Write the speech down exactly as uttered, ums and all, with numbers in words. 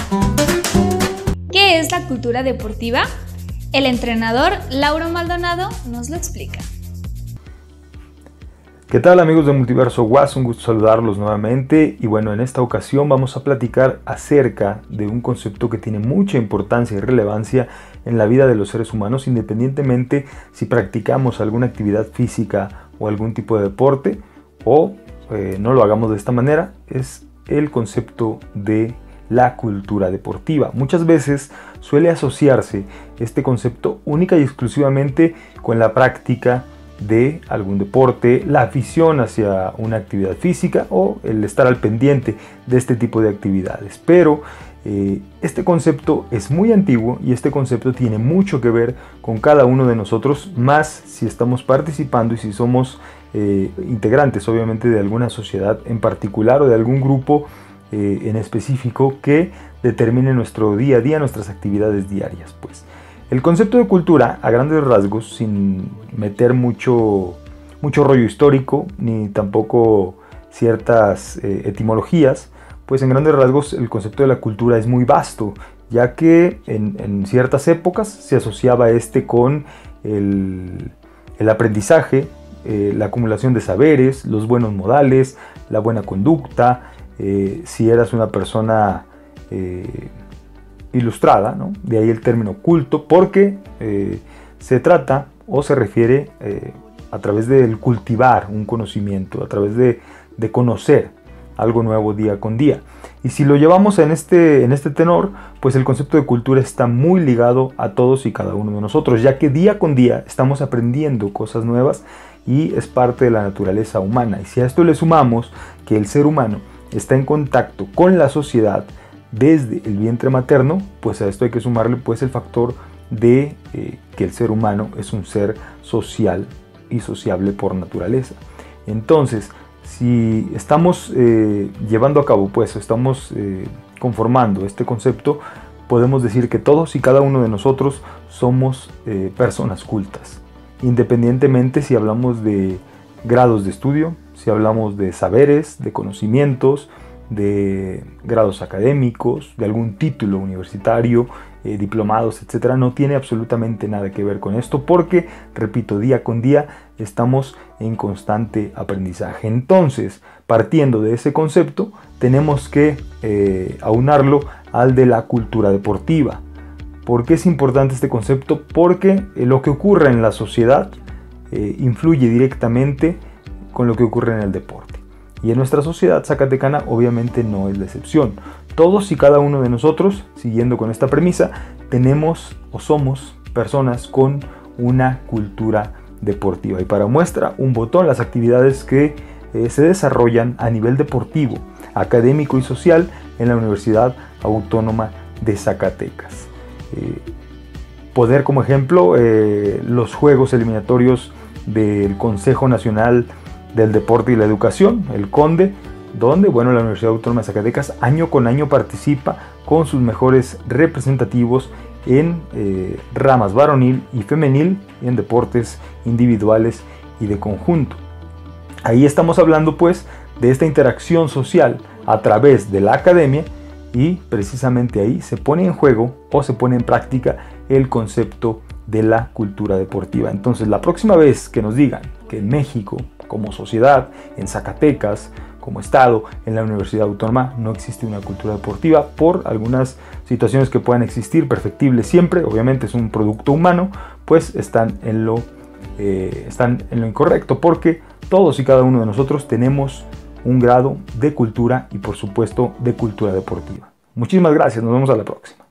¿Qué es la cultura deportiva? El entrenador Lauro Maldonado nos lo explica. ¿Qué tal, amigos de Multiverso W A S? Un gusto saludarlos nuevamente y bueno, en esta ocasión vamos a platicar acerca de un concepto que tiene mucha importancia y relevancia en la vida de los seres humanos, independientemente si practicamos alguna actividad física o algún tipo de deporte o eh, no lo hagamos de esta manera. Es el concepto de la cultura deportiva. Muchas veces suele asociarse este concepto única y exclusivamente con la práctica de algún deporte, la afición hacia una actividad física o el estar al pendiente de este tipo de actividades. Pero eh, este concepto es muy antiguo y este concepto tiene mucho que ver con cada uno de nosotros, más si estamos participando y si somos eh, integrantes obviamente de alguna sociedad en particular o de algún grupo eh, en específico que determine nuestro día a día, nuestras actividades diarias, pues. El concepto de cultura, a grandes rasgos, sin meter mucho, mucho rollo histórico, ni tampoco ciertas eh, etimologías, pues en grandes rasgos el concepto de la cultura es muy vasto, ya que en, en ciertas épocas se asociaba este con el, el aprendizaje, eh, la acumulación de saberes, los buenos modales, la buena conducta, eh, si eras una persona Eh, ilustrada, ¿no? De ahí el término culto, porque eh, se trata o se refiere eh, a través del cultivar un conocimiento, a través de, de conocer algo nuevo día con día. Y si lo llevamos en este, en este tenor, pues el concepto de cultura está muy ligado a todos y cada uno de nosotros, ya que día con día estamos aprendiendo cosas nuevas y es parte de la naturaleza humana. Y si a esto le sumamos que el ser humano está en contacto con la sociedad desde el vientre materno, pues a esto hay que sumarle pues el factor de eh, que el ser humano es un ser social y sociable por naturaleza. Entonces, si estamos eh, llevando a cabo, pues estamos eh, conformando este concepto, podemos decir que todos y cada uno de nosotros somos eh, personas cultas, independientemente si hablamos de grados de estudio, si hablamos de saberes, de conocimientos, de grados académicos, de algún título universitario, eh, diplomados, etcétera. No tiene absolutamente nada que ver con esto porque, repito, día con día estamos en constante aprendizaje. Entonces, partiendo de ese concepto, tenemos que eh, aunarlo al de la cultura deportiva. ¿Por qué es importante este concepto? Porque eh, lo que ocurre en la sociedad eh, influye directamente con lo que ocurre en el deporte. Y en nuestra sociedad zacatecana obviamente no es la excepción. Todos y cada uno de nosotros, siguiendo con esta premisa, tenemos o somos personas con una cultura deportiva. Y para muestra, un botón, las actividades que eh, se desarrollan a nivel deportivo, académico y social en la Universidad Autónoma de Zacatecas. Eh, poner como ejemplo eh, los Juegos Eliminatorios del Consejo Nacional del Deporte y la Educación, el CONDE, donde bueno, la Universidad Autónoma de Zacatecas año con año participa con sus mejores representativos en eh, ramas varonil y femenil, en deportes individuales y de conjunto. Ahí estamos hablando pues de esta interacción social a través de la academia y precisamente ahí se pone en juego o se pone en práctica el concepto de la cultura deportiva. Entonces, la próxima vez que nos digan que en México, como sociedad, en Zacatecas, como estado, en la Universidad Autónoma, no existe una cultura deportiva por algunas situaciones que puedan existir, perfectibles siempre, obviamente es un producto humano, pues están en lo, eh, están en lo incorrecto, porque todos y cada uno de nosotros tenemos un grado de cultura y por supuesto de cultura deportiva. Muchísimas gracias, nos vemos a la próxima.